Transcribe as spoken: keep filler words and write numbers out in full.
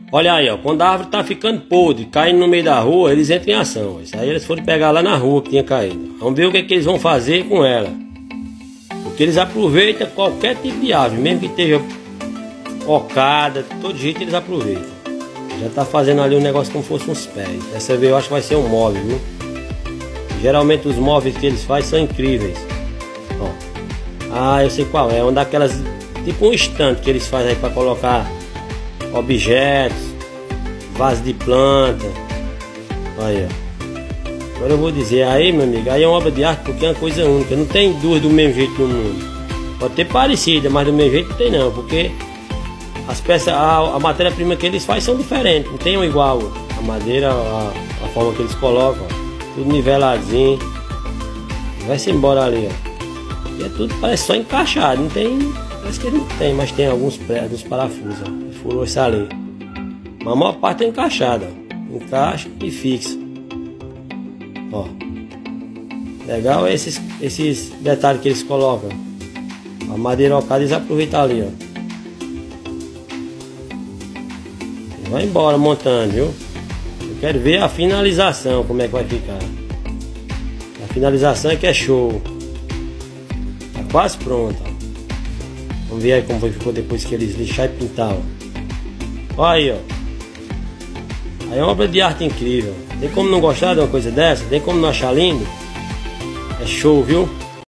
Olha aí, ó, quando a árvore tá ficando podre, caindo no meio da rua, eles entram em ação. Isso aí eles foram pegar lá na rua que tinha caído. Vamos ver o que, é que eles vão fazer com ela. Porque eles aproveitam qualquer tipo de árvore, mesmo que esteja ocada, de todo jeito eles aproveitam. Já tá fazendo ali um negócio como se fosse uns pés. Dessa vez eu acho que vai ser um móvel, viu? Geralmente os móveis que eles fazem são incríveis. Ó. Ah, eu sei qual é. É uma daquelas, tipo um estante que eles fazem aí para colocar objetos, vaso de planta. Aí, ó. Agora eu vou dizer, aí meu amigo, aí é uma obra de arte porque é uma coisa única. Não tem duas do mesmo jeito no mundo. Pode ter parecida, mas do mesmo jeito não tem não, porque as peças, a, a matéria-prima que eles fazem são diferentes, não tem um igual. A madeira, a, a forma que eles colocam, ó, tudo niveladinho. Vai-se embora ali, ó. E é tudo, parece só encaixado, não tem. Parece que ele não tem, mas tem alguns, alguns parafusos, ó. Furou essa ali. Mas a maior parte é encaixada, ó. Encaixa e fixa. Ó. Legal esses, esses detalhes que eles colocam. A madeira ocada eles aproveitam ali, ó. Vai embora montando, viu? Eu quero ver a finalização, como é que vai ficar. A finalização é que é show. Tá quase pronta. Vamos ver aí como ficou depois que eles lixaram e pintaram. Olha aí, ó. Aí é uma obra de arte incrível. Tem como não gostar de uma coisa dessa? Tem como não achar lindo? É show, viu?